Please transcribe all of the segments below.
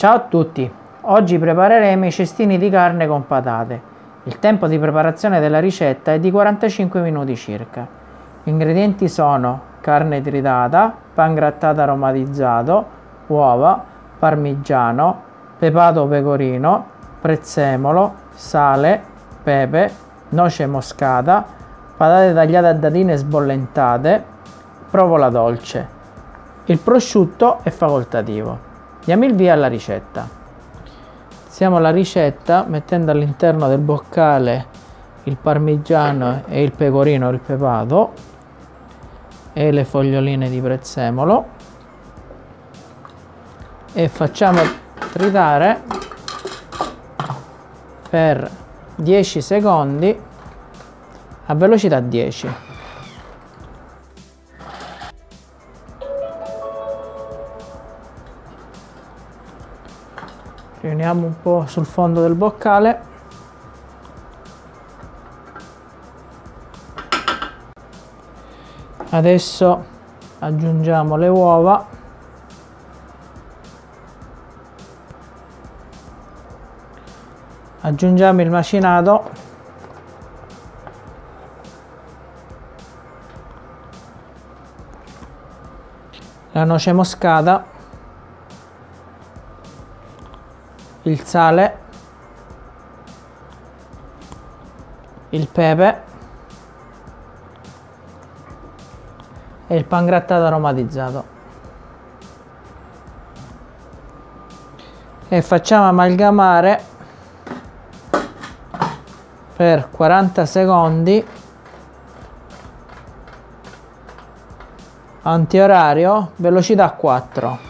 Ciao a tutti, oggi prepareremo i cestini di carne con patate. Il tempo di preparazione della ricetta è di 45 minuti circa. Gli ingredienti sono carne tritata, pangrattato aromatizzato, uova, parmigiano, pepato pecorino, prezzemolo, sale, pepe, noce moscata, patate tagliate a dadine sbollentate, provola dolce. Il prosciutto è facoltativo. Diamo il via alla ricetta. Iniziamo la ricetta mettendo all'interno del boccale il parmigiano e il pecorino, il pepato e le foglioline di prezzemolo e facciamo tritare per 10 secondi a velocità 10. Riuniamo un po' sul fondo del boccale. Adesso aggiungiamo le uova. Aggiungiamo il macinato. La noce moscata. Il sale, il pepe e il pangrattato aromatizzato e facciamo amalgamare per 40 secondi antiorario, velocità 4.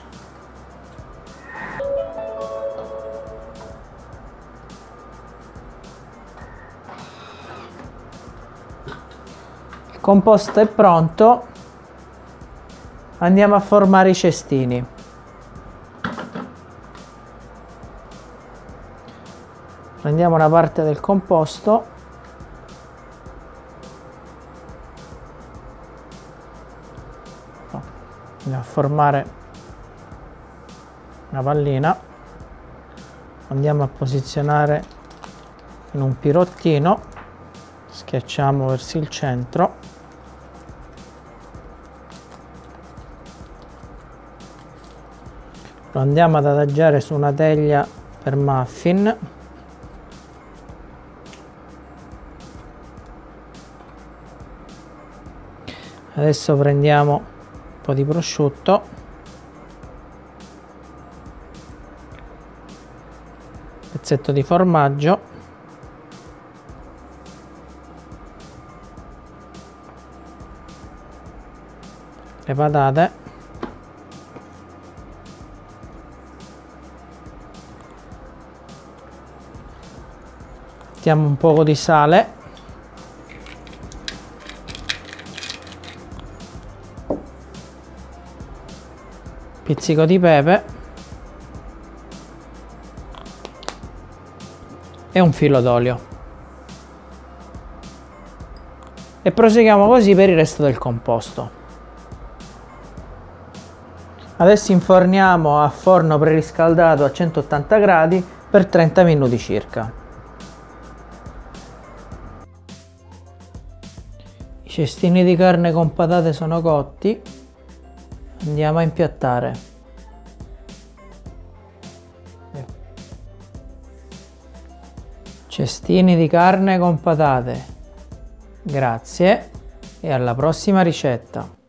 Il composto è pronto, andiamo a formare i cestini. Prendiamo una parte del composto, andiamo a formare una pallina, andiamo a posizionare in un pirottino, schiacciamo verso il centro. Lo andiamo ad adagiare su una teglia per muffin. Adesso prendiamo un po' di prosciutto, pezzetto di formaggio, le patate, mettiamo un po' di sale, pizzico di pepe e un filo d'olio e proseguiamo così per il resto del composto. Adesso inforniamo a forno preriscaldato a 180 gradi per 30 minuti circa. I cestini di carne con patate sono cotti, andiamo a impiattare. Cestini di carne con patate. Grazie e alla prossima ricetta.